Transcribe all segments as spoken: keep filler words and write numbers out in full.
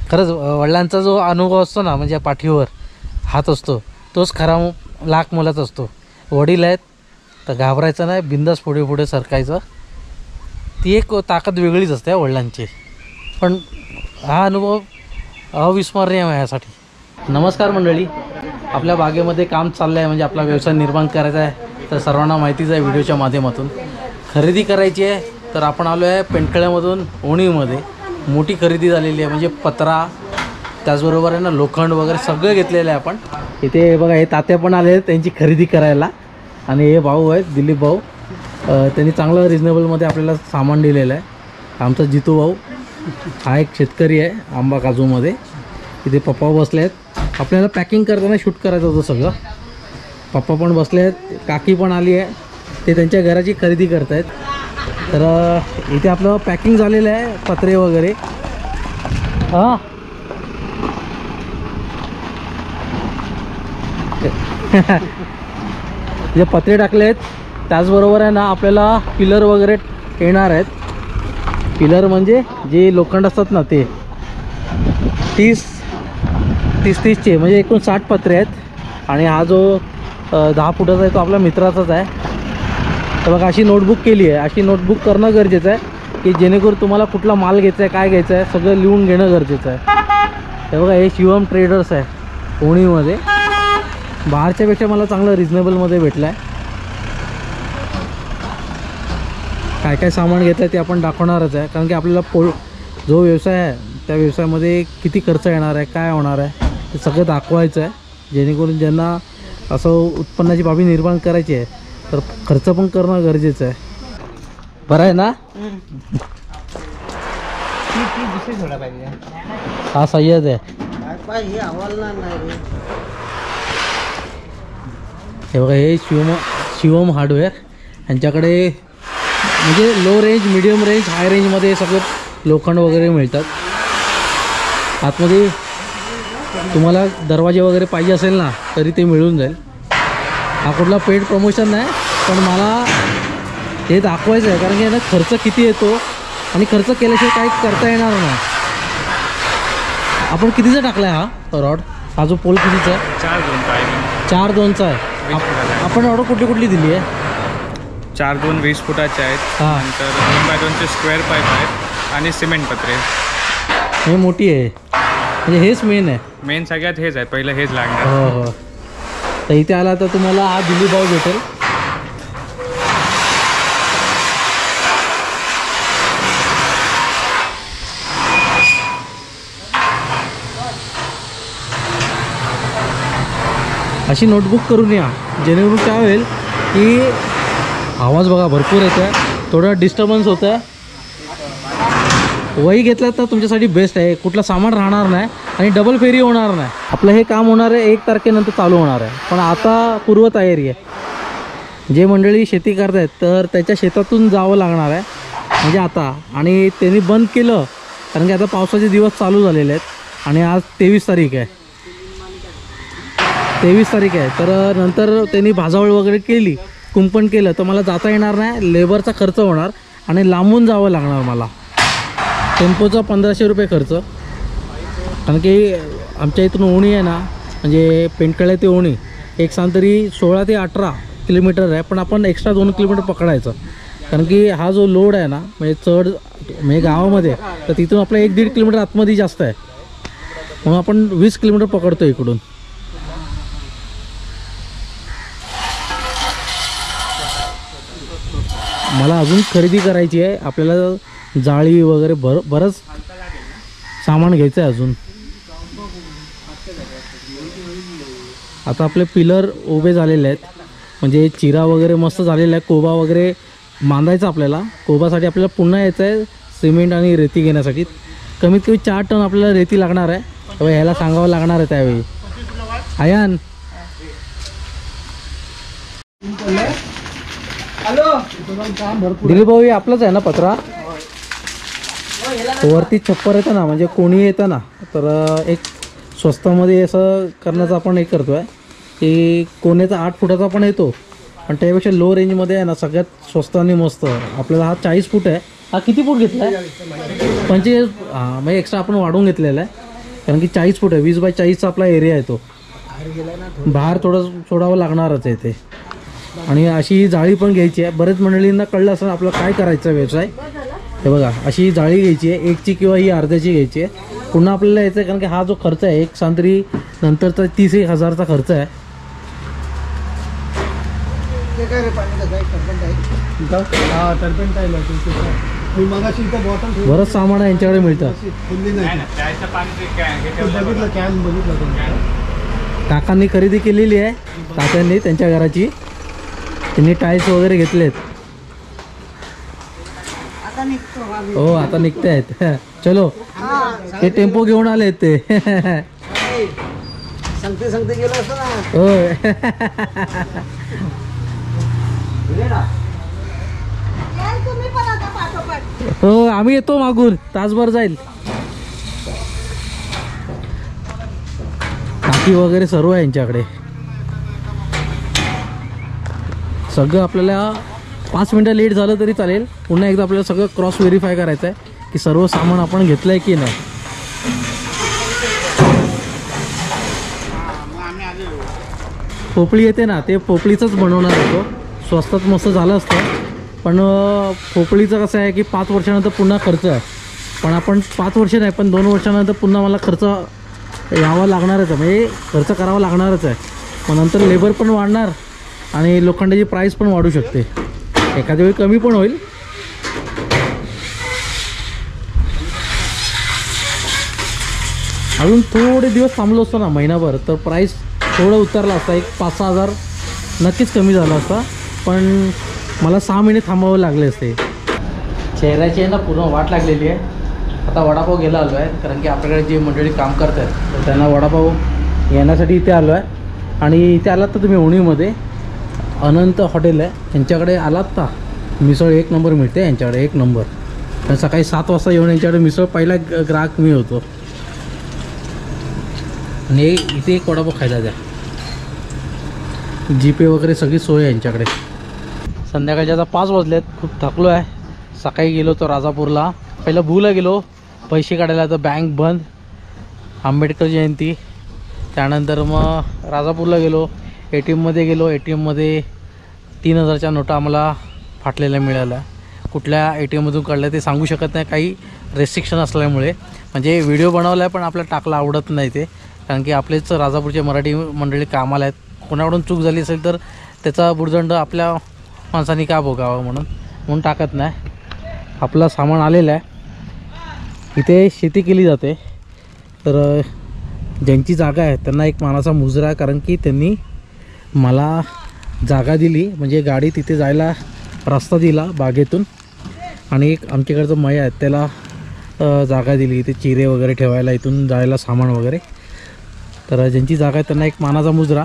खरंच वडिलांचा जो अनुभव असतो ना, म्हणजे पाठीवर हात असतो तोच खरा लाख मोलाचा असतो. वडील आहेत तर घाबरायचं नाही, बिंदास पुढे पुढे सरकायचं. ती एक ताकद वेगळीच असते वडिलांची. पण हा अनुभव अविस्मरणीय आहे माझ्यासाठी. नमस्कार मंडळी, आपल्या बागेमध्ये काम चाललं आहे, म्हणजे आपला व्यवसाय निर्माण करायचा आहे. तर सर्वांना माहितीच आहे व्हिडिओच्या माध्यमातून. खरेदी करायची आहे तर आपण आलो आहे पेंटकळ्यामधून ओणीमध्ये. मोठी खरेदी झालेली आहे, म्हणजे पत्रा त्याचबरोबर आहे ना लोखंड वगैरे सगळं घेतलेलं आहे आपण. इथे बघा हे तात्या पण आले आहेत त्यांची खरेदी करायला. आणि हे भाऊ आहेत दिलीप भाऊ, त्यांनी चांगलं रिजनेबलमध्ये आपल्याला सामान दिलेलं आहे. आमचा जितू भाऊ हा एक शेतकरी आहे आंबा काजूमध्ये. इथे पप्पा बसले आहेत. आपल्याला पॅकिंग करताना शूट करायचं होतं सगळं. पप्पा पण बसले आहेत, काकी पण आली आहे, ते त्यांच्या घराची खरेदी करत आहेत. तर इथे आपलं पॅकिंग झालेलं आहे, पत्रे वगैरे. हां जे पत्रे टाकले आहेत, त्याचबरोबर आहे ना आपल्याला पिलर वगैरे येणार आहेत. पिलर म्हणजे जे लोखंड असतात ना ते तीस तीस तीसचे म्हणजे एकूण साठ पत्रे आहेत. आणि हा जो दहा फुटाचा आहे तो आपल्या मित्राचाच आहे. तर बघा अशी नोटबुक केली आहे. अशी नोटबुक करणं गरजेचं आहे की जेणेकरून तुम्हाला कुठला माल घ्यायचा आहे, काय घ्यायचं आहे, सगळं लिहून घेणं गरजेचं आहे. हे बघा हे शिवम ट्रेडर्स आहे ओणीमध्ये. बाहेरच्यापेक्षा मला चांगलं रिजनेबलमध्ये भेटलं आहे. काय काय सामान घेतलं आहे ते आपण दाखवणारच आहे, कारण की आपल्याला पो जो व्यवसाय आहे त्या व्यवसायामध्ये किती खर्च येणार आहे, काय होणार आहे ते सगळं दाखवायचं आहे. जेणेकरून ज्यांना असं उत्पन्नाची बाबी निर्माण करायची आहे तर खर्च पण करणं गरजेचं आहे. बरं आहे ना. हा सय्यद आहे. हे बघा हे शिवम शिवम हार्डवेअर. यांच्याकडे म्हणजे low range, medium range, high रेंजमध्ये सगळं लोखंड वगैरे मिळतात. आतमध्ये तुम्हाला दरवाजे वगैरे पाहिजे असेल ना तरी ते मिळून जाईल. हा कुठला पेड प्रमोशन नाही, पण मला हे दाखवायचं आहे, कारण की ना खर्च किती येतो आणि खर्च केल्याशिवाय काही करता येणार नाही. आपण कितीचा टाकला आहे हा रॉड? हा जो पोल कितीचा आहे? चार दोनचा आहे. चार दोनचा आहे. आपण ऑर्डर कुठली कुठली दिली आहे? चार दोन वीस फुटाचे आहेत. हां. नंतर दोन बाय दोनचे स्क्वेअर पाईप आहेत आणि सिमेंट पत्रे. हे मोठी आहे, म्हणजे हेच मेन आहे. मेन सगळ्यात हेच आहे, पहिलं हेच लागणार. हो हो. तर इथे आला तर तुम्हाला हा दिलीप भाऊ भेटेल. अशी नोटबुक करून या, जेणेकरून काय होईल की आवाज बघा भरपूर येतो आहे, थोडा डिस्टर्बन्स होतं आहे. वही घेतलं तर तुमच्यासाठी बेस्ट आहे. कुठलं सामान राहणार नाही आणि डबल फेरी होणार नाही. आपलं हे काम होणार आहे एक तारखेनंतर चालू होणार आहे, पण आता पूर्वतयारी आहे. जे मंडळी शेती करत आहेत तर त्याच्या शेतातून जावं लागणार आहे म्हणजे आता. आणि त्यांनी बंद केलं कारण की आता पावसाचे दिवस चालू झालेले आहेत. आणि आज तेवीस तारीख आहे तेवीस तारीख आहे तर नंतर त्यांनी भाजावळ वगैरे केली, कुंपण केलं तर मला जाता येणार नाही. लेबरचा खर्च होणार आणि लांबून जावं लागणार मला. टेम्पोचा पंधराशे रुपये खर्च, कारण की आमच्या इथून ओणी आहे ना, म्हणजे पेंटकळ्या ते ओणी एक सांग तरी सोळा ते अठरा किलोमीटर आहे. पण आपण एक्स्ट्रा दोन किलोमीटर पकडायचं, कारण की हा जो लोड आहे ना म्हणजे चढ म्हणजे गावामध्ये तर तिथून आपला एक दीड किलोमीटर आतमध्ये जास्त आहे. मग आपण वीस किलोमीटर पकडतो इकडून. मला अजून खरेदी करायची आहे. आपल्याला जाळी वगैरे भर बरंच सामान घ्यायचं आहे अजून. आता आपले पिलर उभे झालेले आहेत, म्हणजे चिरा वगैरे मस्त झालेला आहे. कोबा वगैरे बांधायचा आपल्याला. कोबासाठी आपल्याला पुन्हा यायचं आहे सिमेंट आणि रेती घेण्यासाठी. कमीत कमी चार टन आपल्याला रेती लागणार आहे. तेव्हा ह्याला सांगावं लागणार आहे त्यावेळी. आयान दिलीप भाऊ आपलंच आहे ना पत्रा? वरती छप्पर येतं ना, म्हणजे कोणी येतं ना तर एक स्वस्तामध्ये असं करण्याचं आपण हे करतो आहे की कोण्याचा आठ फुटाचा पण येतो, पण त्यापेक्षा लो रेंजमध्ये आहे ना सगळ्यात स्वस्त आणि मस्त. आपल्याला हा चाळीस फूट आहे. हा किती फूट घेतला आहे? पंचेचाळीस. हां म्हणजे एक्स्ट्रा आपण वाढवून घेतलेला आहे. कारण की चाळीस फूट आहे, वीस बाय चाळीसचा आपला एरिया आहे तो. बाहेर थोडं सोडावं लागणारच आहे ते. आणि अशी ही जाळी पण घ्यायची आहे. बरेच मंडळींना कळलं असं आपलं काय करायचं व्यवसाय. हे बघा अशी ही जाळी घ्यायची आहे, एकची किंवा ही अर्ध्याची घ्यायची आहे. पुन्हा आपल्याला यायचं आहे कारण की हा जो खर्च आहे एक सांत्री नंतरचा तीस एक हजारचा खर्च आहे. बरंच सामान आहे यांच्याकडे मिळतं. काकांनी खरेदी केलेली आहे, काकांनी त्यांच्या घराची. त्यांनी टाईल्स वगैरे घेतलेत. हो आता निघते आहेत. चलो ते टेम्पो घेऊन आले ते. सांगते सांगते गेलो असतो ना. होय हो आम्ही येतो मागून, तासभर जाईल. टाकी वगैरे सर्व आहे यांच्याकडे. सगळं आपल्याला पाच मिनटं लेट झालं तरी चालेल. पुन्हा एकदा आपल्याला सगळं क्रॉस व्हेरीफाय करायचं आहे की सर्व सामान आपण घेतलं आहे की नाही. पोपळी येते ना, ते पोपळीचंच बनवणार होतो. स्वस्तात मस्त झालं असतं, पण पोपळीचं कसं आहे की पाच वर्षानंतर पुन्हा खर्च आहे. पण आपण पाच वर्ष नाही पण दोन वर्षानंतर पुन्हा मला खर्च यावा लागणारच आहे, म्हणजे खर्च करावा लागणारच आहे. मग नंतर लेबर पण वाढणार आणि लोखंडाची प्राईस पण वाढू शकते. एखाद्या वेळी कमी पण होईल. अजून थोडे दिवस थांबलो असतो ना महिनाभर तर प्राईस थोडं उतरला असता, एक पाच सहा हजार नक्कीच कमी झाला असता. पण मला सहा महिने थांबावं लागले असते. चेहऱ्याची आहे ना पूर्ण वाट लागलेली आहे. आता वडापाव घ्यायला आलो आहे कारण की आपल्याकडे जे मंडळी काम करत आहेत तर त्यांना वडापाव येण्यासाठी इथे आलो आहे. आणि इथे आलात तर तुम्ही उणीमध्ये अनंत हॉटेल आहे, यांच्याकडे आलात का मिसळ एक नंबर मिळते यांच्याकडे, एक नंबर. तर सकाळी सात वाजता येऊन यांच्याकडे मिसळ पहिला ग्राहक मी होतो. आणि इथे एक वडापाव खायला द्या. जीपे वगैरे सगळी सोय आहे यांच्याकडे. संध्याकाळच्या आता पाच वाजलेत, खूप थकलो आहे. सकाळी गेलो तो राजापूरला, पहिला भूला गेलो पैसे काढायला, तर बँक बंद, आंबेडकर जयंती. त्यानंतर मग राजापूरला गेलो, ए टी एममध्ये गेलो. ए टी एममध्ये तीन हजारच्या नोटा आम्हाला फाटलेल्या मिळाल्या. कुठल्या ए टी एममधून काढल्या ते सांगू शकत नाही, काही रेस्ट्रिक्शन असल्यामुळे. म्हणजे व्हिडिओ बनवला आहे पण आपल्याला टाकला आवडत नाही ते, कारण की आपलेच राजापूरचे मराठी मंडळी कामाला आहेत. कोणाकडून चूक झाली असेल तर त्याचा बुरदंड आपल्या माणसांनी का भोगावं म्हणून म्हणून टाकत नाही. आपलं सामान आलेलं आहे. इथे शेती केली जाते, तर ज्यांची जागा आहे त्यांना एक मानाचा मुजरा आहे, कारण की त्यांनी मला जागा दिली, म्हणजे गाडी तिथे जायला रस्ता दिला बागेतून. आणि एक आमच्याकडचं मया आहे त्याला जागा दिली इथे चिरे वगैरे ठेवायला, इथून जायला सामान वगैरे. तर ज्यांची जागा आहे त्यांना एक मानाचा मुजरा.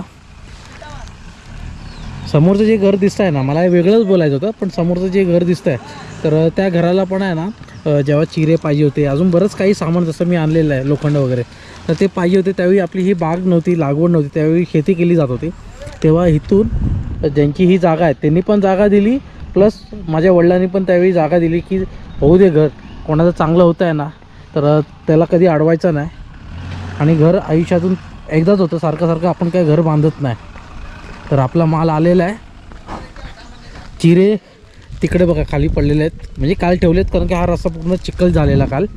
समोरचं जे घर दिसतं आहे ना, मला हे वेगळंच बोलायचं होतं, पण समोरचं जे घर दिसतं आहे तर त्या घराला पण आहे ना जेव्हा चिरे पाहिजे होते, अजून बरंच काही सामान जसं मी आणलेलं आहे लोखंड वगैरे, तर ते पाहिजे होते. त्यावेळी आपली ही बाग नव्हती, लागवड नव्हती, त्यावेळी शेती केली जात होती. तेव्हा इथून ज्यांची ही जागा आहे त्यांनी पण जागा दिली, प्लस माझ्या वडिलांनी पण त्यावेळी जागा दिली की होऊ दे घर, कोणाचं चांगलं होतं आहे ना तर त्याला कधी अडवायचं नाही. आणि घर आयुष्यातून एकदाच होतं, सारखं सारखं आपण काही घर बांधत नाही. तर आपला माल आलेला आहे. चिरे तिकडे बघा खाली पडलेले आहेत, म्हणजे काल ठेवलेत कारण की हा रस्ता पूर्ण चिखल झालेला काल.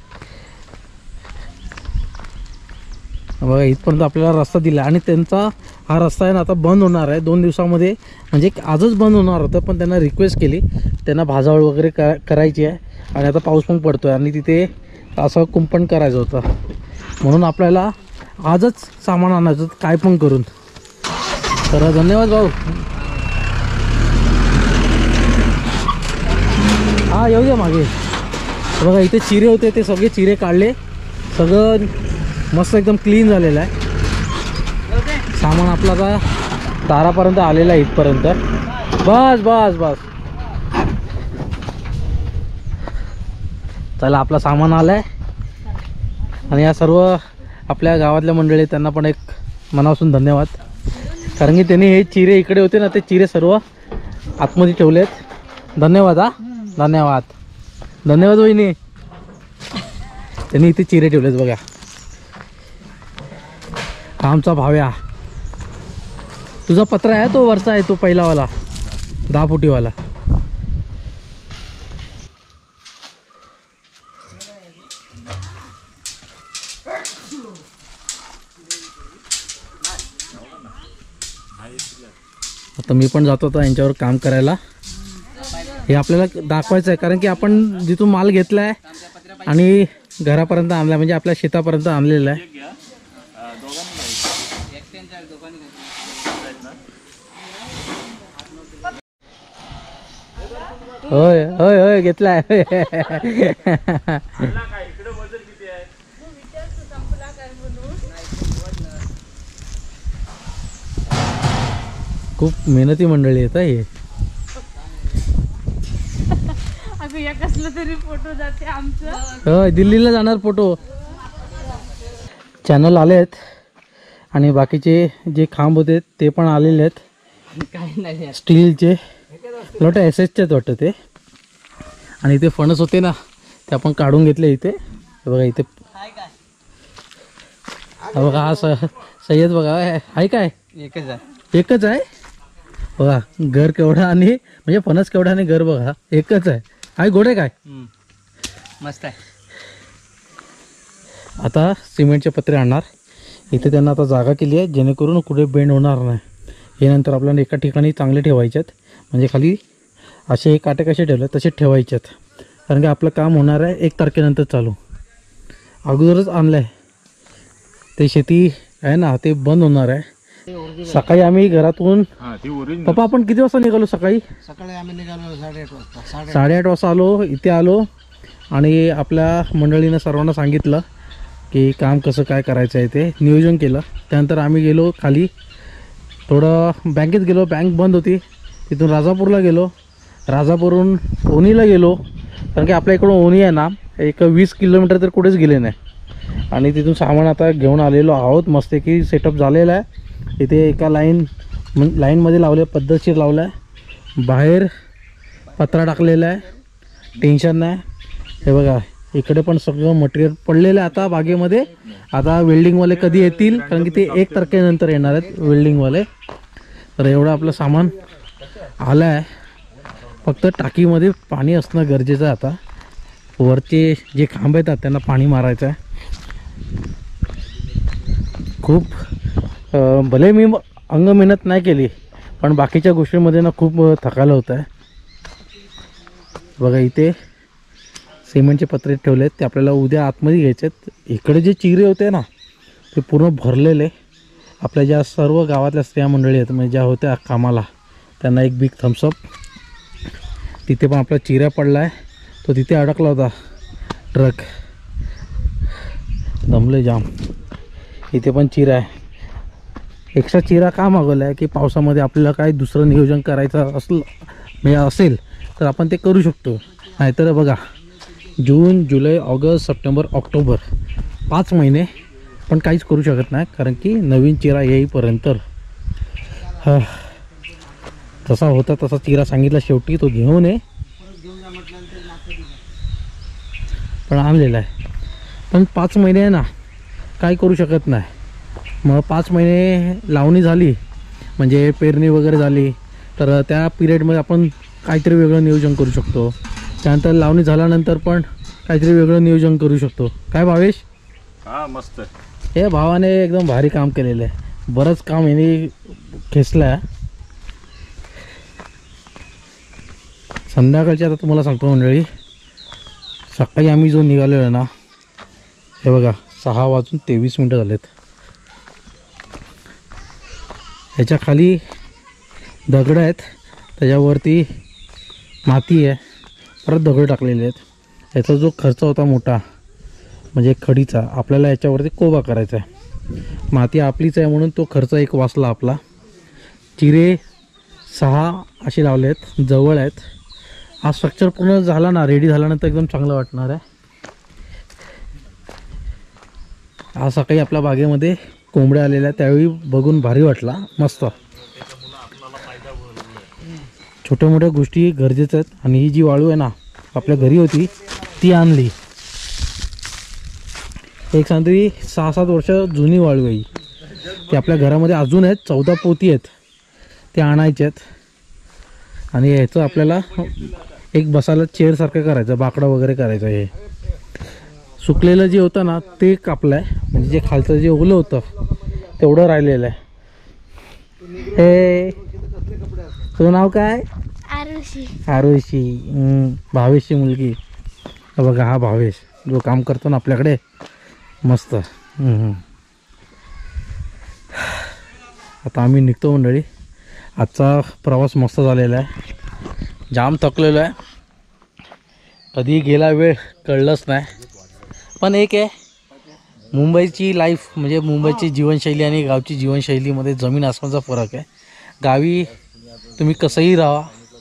बघा इथपर्यंत आपल्याला रस्ता दिला. आणि त्यांचा हा रस्ता आहे ना आता बंद होणार आहे दोन दिवसामध्ये, म्हणजे आजच बंद होणार होतं, पण त्यांना रिक्वेस्ट केली, त्यांना भाजावळ वगैरे करा करायची आहे. आणि आता पाऊस पण पडतो आहे आणि तिथे असं कुंपण करायचं होतं, म्हणून आपल्याला आजच सामान आणायचं काय पण करून. तर धन्यवाद भाऊ. हा येऊ द्या मागे. बघा इथे चिरे होते, ते सगळे चिरे काढले, सगळं मस्त एकदम क्लीन झालेलं आहे. सामान आपला आता दारापर्यंत आलेला आहे इथपर्यंत. बस बस बस चला आपला सामान आलं आहे. आणि या सर्व आपल्या गावातल्या मंडळी त्यांना पण एक मनापासून धन्यवाद, कारण की त्यांनी हे चिरे इकडे होते ना ते चिरे सर्व आतमध्ये ठेवलेत. धन्यवाद. हा धन्यवाद धन्यवाद वहिनी, त्यांनी इथे चिरे ठेवलेत बघा. हा आमचा भाव्या. तुझा पत्रा आहे तो वरचा आहे तो पहिलावाला दहा फुटीवाला. आता मी पण जातो आता यांच्यावर काम करायला. हे आपल्याला दाखवायचं आहे कारण की आपण जिथून माल घेतला आहे आणि घरापर्यंत आणला म्हणजे आपल्या शेतापर्यंत आणलेला आहे. होय होय होय घेतलाय. खूप मेहनती मंडळी आहेत हे. कसलं तरी फोटो जाते आमचं. होय दिल्लीला जाणार फोटो. चॅनल आले आहेत आणि बाकीचे जे खांब होते ते पण आलेले आहेत स्टीलचे. लोट एस एसचे वाटतं ते. आणि इथे फणस होते ना ते आपण काढून घेतले इथे. बघा इथे बघा हा स सय्यद बघा आहे काय एकच आहे. एकच आहे बघा. घर केवढा आणि म्हणजे फणस केवढा आणि घर बघा एकच आहे. आहे गोड आहे काय मस्त आहे. आता सिमेंटचे पत्रे आणणार. इथे त्यांना आता जागा केली आहे जेणेकरून कुठे बेंड होणार नाही. हे नंतर आपल्याला एका ठिकाणी चांगले ठेवायचे आहेत म्हणजे खाली असे काटे कसे ठेवले तसे ठेवायचे आहेत कारण की आपलं काम होणार आहे एक तारखेनंतर चालू. अगोदरच आणलं आहे ते शेती आहे ना ते बंद होणार आहे. सकाळी आम्ही घरातून पप्पा आपण किती वाजता निघालो सकाळी? सकाळी आम्ही निघालो साडेआठ वाजता. साडेआठ वाजता आलो इथे आलो आणि आपल्या मंडळीनं सर्वांना सांगितलं की काम कसं काय करायचं आहे ते नियोजन केलं. त्यानंतर आम्ही गेलो खाली थोडं बँकेत गेलो. बँक बंद होती. तिथून राजापूरला गेलो. राजापूरहून ओणीला गेलो कारण की आपल्या इकडून ओणी आहे ना एक वीस किलोमीटर तर कुठेच गेले नाही. आणि तिथून सामान आता घेऊन आलेलो आहोत. मस्त की सेटअप झालेला आहे. इथे एका लाईन लाईनमध्ये लावले पद्धतशीर लावला आहे. बाहेर पत्रा टाकलेला आहे. टेन्शन नाही. हे बघा इकडे पण सगळं मटेरियल पडलेलं आहे आता बागेमध्ये. आता वेल्डिंगवाले कधी येतील कारण की ते एक तारखेनंतर येणार आहेत वेल्डिंगवाले. तर एवढं आपलं सामान आलं आहे. फक्त टाकीमध्ये पाणी असणं गरजेचं आहे. आता वरचे जे खांब येतात त्यांना पाणी मारायचं आहे. खूप भले मी अंग मेहनत नाही केली पण बाकीच्या गोष्टींमध्ये ना खूप थकायला होतं आहे. बघा इथे सिमेंटचे पत्रे ठेवलेत ते आपल्याला उद्या आतमध्ये घ्यायचे आहेत. इकडे जे चिरे होते ना ते पूर्ण भरलेले. आपल्या ज्या सर्व गावातल्या स्त्रिया मंडळी आहेत म्हणजे ज्या होत्या कामाला त्यांना एक बिग थम्सअप. तिथे पण आपला चिऱ्या पडला आहे तो तिथे अडकला होता ट्रक. दमले जाम. इथे पण चिरा आहे. एक्स्ट्रा चिरा का मागवला आहे की पावसामध्ये आपल्याला काय दुसरं नियोजन करायचं असलं म्हणजे असेल तर आपण ते करू शकतो. नाहीतर बघा जून जुलै ऑगस्ट सप्टेंबर ऑक्टोबर पाच महिने पण काहीच करू शकत नाही कारण की नवीन चिरा येईपर्यंत. हा तसा होता तसा चिरा सांगितला शेवटी तो घेऊन ये पण आणलेला आहे. पण पाच महिने आहे ना काय करू शकत नाही. मग पाच महिने लावणी झाली म्हणजे पेरणी वगैरे झाली तर त्या पिरियडमध्ये आपण काहीतरी वेगळं नियोजन करू शकतो. त्यानंतर लावणी झाल्यानंतर पण काहीतरी वेगळं नियोजन करू शकतो. काय भावेश? हा मस्त. हे भावाने एकदम भारी काम केलेलं आहे. बरंच काम याने खेचलं आहे. संध्याकाळची आता तुम्हाला सांगतो मंडळी सकाळी आम्ही जो निघालेलो आहे ना हे बघा सहा वाजून तेवीस मिनटं झालेत. ह्याच्या खाली दगड आहेत त्याच्यावरती माती आहे परत दगड टाकलेले आहेत. याचा जो खर्च होता मोठा म्हणजे खडीचा आपल्याला याच्यावरती कोबा करायचा आहे. माती आपलीच आहे म्हणून तो खर्च एक वाचला आपला. चिरे सहा असे लावले आहेत जवळ आहेत. हा स्ट्रक्चर पूर्ण झाला ना रेडी झाल्यानंतर एकदम चांगलं वाटणार आहे. आज सकाळी आपल्या बागेमध्ये कोंबड्या आलेल्या त्यावेळी बघून भारी वाटला. मस्त छोट्या मोठ्या गोष्टी गरजेच्या आहेत. आणि ही जी वाळू आहे ना आपल्या घरी होती ती आणली. एक सांगते सहा सात वर्ष जुनी वाळू आहे. ते आपल्या घरामध्ये अजून आहेत, चौदा पोती आहेत, ते आणायचे आहेत. आणि याचं आपल्याला एक बसायला चेअरसारखं करायचं, बाकडं वगैरे करायचं. हे सुकलेलं जे होतं ना ते कापलं आहे, म्हणजे जे खालचं जे ओलं होतं तेवढं राहिलेलं आहे. हे तुझं नाव काय? आरुषी. आरुषी. भावेशची मुलगी. बघा हा भावेश जो काम करतो ना आपल्याकडे, मस्त. आता आम्ही निघतो मंडळी. आजचा प्रवास मस्त झालेला आहे, जाम थकलेलो आहे. कधी गेला वेळ कळलंच नाही. पण एक आहे, मुंबईची लाईफ म्हणजे मुंबईची जीवनशैली आणि गावची जीवनशैलीमध्ये जमीन आसमानचा फरक आहे. गावी तुम्ही कसंही राहा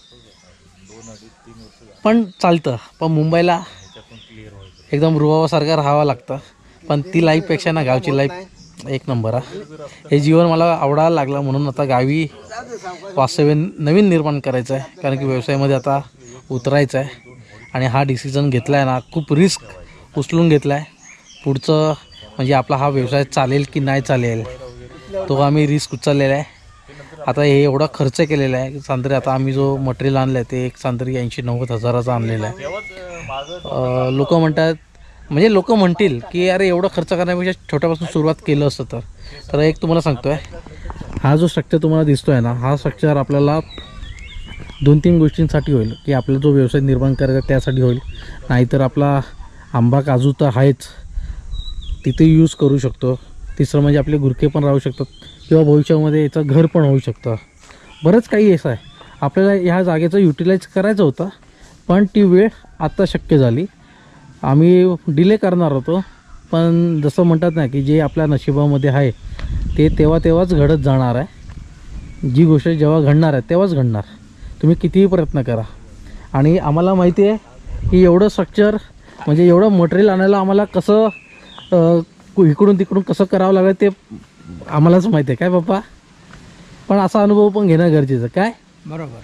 पण चालतं, पण मुंबईला एकदम रुबाबासारखं राहावं लागतं. पण ती लाईफपेक्षा ना गावची लाईफ एक नंबर आहे. हे जीवन मला आवडायला लागलं, म्हणून आता गावी वास्तव्य नवीन निर्माण करायचं आहे. कारण की व्यवसायामध्ये आता उतरायचं आहे आणि हा डिसिजन घेतला आहे ना, खूप रिस्क उचलून घेतला आहे. पुढचं म्हणजे आपला हा व्यवसाय चालेल की नाही चालेल तो आम्ही रिस्क उचललेला आहे. आता हे एवढा खर्च केलेला आहे सांदरी. आता आम्ही जो मटेरियल आणलं आहे ते एक सांदरी ऐंशी नव्वद हजाराचं आणलेलं आहे. लोक म्हणतात, म्हणजे लोक म्हणतील की अरे एवढं खर्च करण्यापेक्षा छोट्यापासून सुरुवात केलं असतं तर. तर एक तुम्हाला सांगतो आहे, हा जो स्ट्रक्चर तुम्हाला दिसतो आहे ना, हा स्ट्रक्चर आपल्याला दोन तीन गोष्टींसाठी होईल. की आपला जो व्यवसाय निर्माण करायचा त्यासाठी होईल, नाहीतर आपला आंबा काजू तर आहेच, तिथे यूज करू शकतो. तिसरं म्हणजे आपले गुरखे पण राहू शकतात, किंवा भविष्यामध्ये याचं घर पण होऊ शकतं. बरंच काही असं आहे. आपल्याला ह्या जागेचं युटिलाइज करायचं होतं, पण ती वेळ आत्ता शक्य झाली. आम्ही डिले करणार होतो, पण जसं म्हणतात ना की जे आपल्या नशिबामध्ये आहे ते तेव्हा तेव्हाच घडत जाणार आहे. जी गोष्ट जेव्हा घडणार आहे तेव्हाच घडणार, तुम्ही कितीही प्रयत्न करा. आणि आम्हाला माहिती आहे की एवढं स्ट्रक्चर म्हणजे एवढं मटेरियल आणायला आम्हाला कसं इकडून तिकडून कसं करावं लागेल ते आम्हालाच माहिती आहे, काय पप्पा. पण असा अनुभव पण घेणं गरजेचं, काय बरोबर.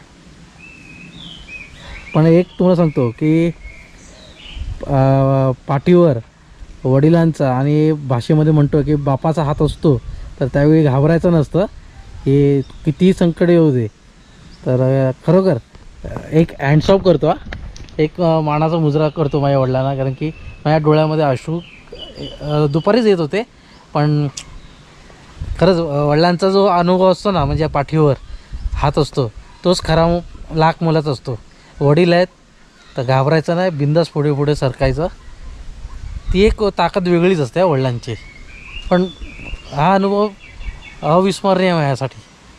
पण एक तुम्हाला सांगतो की पाठीवर वडिलांचा आणि भाषेमध्ये म्हणतो की बापाचा हात असतो, तर त्यावेळी घाबरायचं नसतं. हे कितीही संकट येऊ दे. तर खरोखर एक हँडसॉप करतो, हा एक मानाचा मुजरा करतो माझ्या वडिलांना. कारण की माझ्या डोळ्यामध्ये अश्रू दुपारीच येत होते. पण खरंच वडिलांचा जो अनुभव असतो ना, म्हणजे पाठीवर हात असतो तोच खरा लाख मोलाचा असतो. वडील आहेत तर घाबरायचं नाही, बिंदास पुढे पुढे सरकायचं. ती एक ताकद वेगळीच असते वडिलांची. पण हा अनुभव अविस्मरणीय माझ्यासाठी.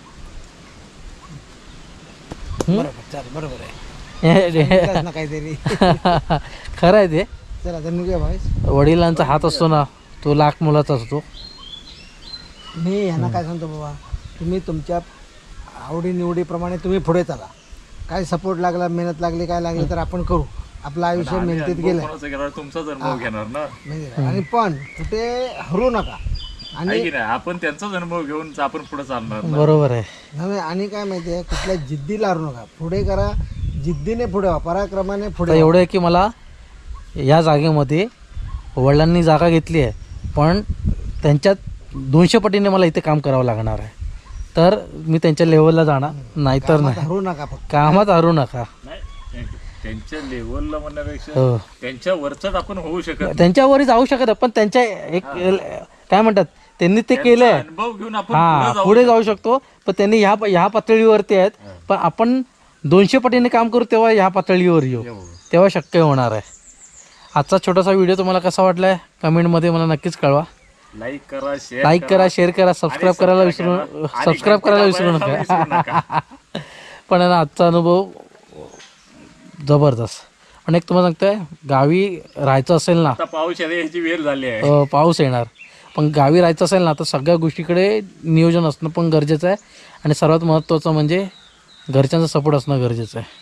बरोबर आहे काहीतरी. खरं आहे ते. चला तर निघूया भाई. वडिलांचा हात असतो ना तो लाख मोलाचा असतो. मी यांना काय सांगतो बाबा, तुम्ही तुमच्या आवडीनिवडीप्रमाणे तुम्ही पुढे चला. काय सपोर्ट लागला, मेहनत लागली, काय लागली तर आपण करू. आपलं आयुष्य मेहनतीत गेलं तुमचाच अनुभव घेणार ना. आणि पण कुठे हरू नका. आणि आपण त्यांचाच अनुभव घेऊन आपण पुढे चालणार. बरोबर आहे. नव्हे आणि काय माहिती आहे, कुठल्या जिद्दीला हरू नका. पुढे करा, जिद्दीने पुढे व्हा, पराक्रमाने पुढे. एवढं आहे की मला या जागेमध्ये वडिलांनी जागा घेतली आहे, पण त्यांच्यात दोनशे पटीने मला इथे काम करावं लागणार आहे. तर मी त्यांच्या लेवलला जाणार, नाहीतर नाही. हरू नका फक्त. कामात हरू नका. त्यांच्या लेवलला म्हणण्यापेक्षा हो, त्यांच्या वरचाच आपण होऊ शकत. त्यांच्यावरही जाऊ शकत पण त्यांच्या एक काय म्हणतात त्यांनी ते केलंय, अनुभव घेऊन आपण हा पुढे जाऊ शकतो. पण त्यांनी ह्या ह्या पातळीवरती आहेत, पण आपण दोनशे पटीने काम करू तेव्हा ह्या पातळीवर येऊ, तेव्हा शक्य होणार आहे. आजचा छोटासा व्हिडिओ तुम्हाला कसा वाटलाय कमेंटमध्ये मला नक्कीच कळवा. लाईक करा, शेअर लाईक करा, शेअर करा, सबस्क्राईब करायला विसरू सबस्क्राईब करायला विसरू नका. पण आजचा अनुभव जबरदस्त. पण एक तुम्हाला सांगतोय, गावी राहायचं असेल ना, पाऊस याची वेळ झाली आहे, पाऊस येणार, पण गावी राहायचं असेल ना तर सगळ्या गोष्टीकडे नियोजन असणं पण गरजेचं आहे. आणि सर्वात महत्त्वाचं म्हणजे घरच्यांचा सपोर्ट असणं गरजेचं आहे.